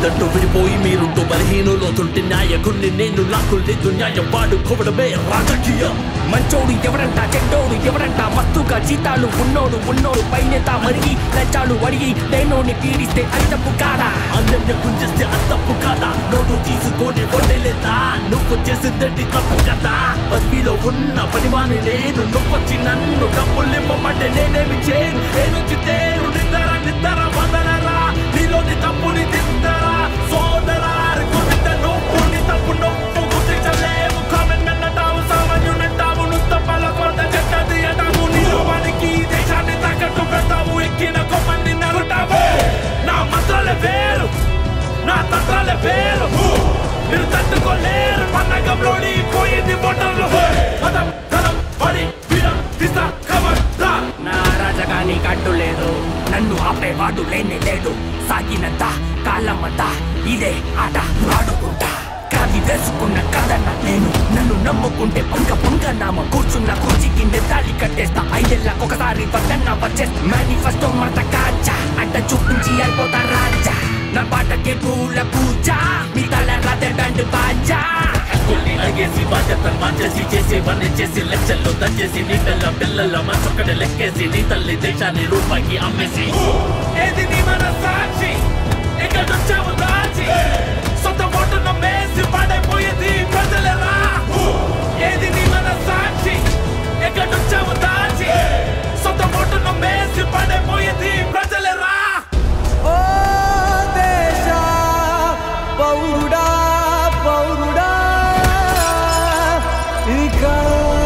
లేదంటూ విడిపోయి మీరుంటూ బలహీనులవుతుంటే నాయకుణ్ణి నేను లాక్కులేదు న్యాయం వాడుకోవడమే రాజకీయం. మంచోడు ఎవరంట చెడ్డోడు ఎవరంట మస్తుగా జీతాలు ఉన్నోడు పైనేత మరిగి లంచాలు అడిగి దేనోని పీడిస్తే అది తప్పు కాదా? అందరిని గుంజిస్తే అది తప్పు కాదా? నోటు తీసుకొని కొట్టలేదా? నువ్వు చేసిందంటే తప్పు కదా. పదవిలో ఉన్న పనివాణి నేను, నువ్వొచ్చి నన్ను డబ్బులు ఇవ్వమంటే నేనేమి చేయను. నేను నిద్దర వదలరా, నీలోని తప్పుని తిందరా సోదరా. కొట్టిన నువ్వు నీ తప్పు నువ్వు గుర్తించలేవు. కామెంట్ అన్నటావు, సామాన్యునంటావు, నువ్వు తప్పల కొరత చెట్టది అంటావు. నీ రూపానికి దేశాన్ని తాకట్టు పెడతావు, ఎక్కిన కొమ్మని నరుటావు. నా మంత్రాలే వేరు, నా తంత్రాలే వేరు, మీరు తట్టుకోలేరు. పన్నగంలోని పోయింది బొట్టలు పదం ధనం పడి వీరం తీస్తా కవర్రా. నా రాజగాని కట్టు లేదు, నన్ను ఆపేవాడు లేనే లేడు. సాగినంత కాలమంతా ఇదే ఆట ఆడుకుంటా. కాది వేసుకున్న కాదన్న నేను, నన్ను నమ్ముకుంటే పొంగ నామ కూర్చున్న కుర్చీ కింద తాళి కట్టేస్తా. 5 ఏళ్ళకొకసారి వద్దన్న వచ్చేస్తా. మేనిఫెస్టో మాట కాచా అంట చూపించి అయిపోతా రాజా. నా పాటకే పూల పూజ, మీ తల రాతే బండ్ బాజా. అడిగేసి బాధ్యతలు మార్చేసి చేసేవన్నీ చేసి లెక్కల్లో దంచేసి నీ పిల్లల మనసొక్కడే లెక్కేసి నీ తల్లి దేశాన్ని రూపాయికి అమ్మేసి. ఏది నీ మన సాక్షి ఎక్కడొచ్చావు దాచి, సొంత ఓటు నమ్మేసి పడైపోయేది ప్రజలరా. ఏది నీ మన సాక్షి ఎక్కడొచ్చావు దాచి, సొంత ఓటు నమ్మేసి పడైపోయేది ప్రజలరా. పౌరుడా ఇక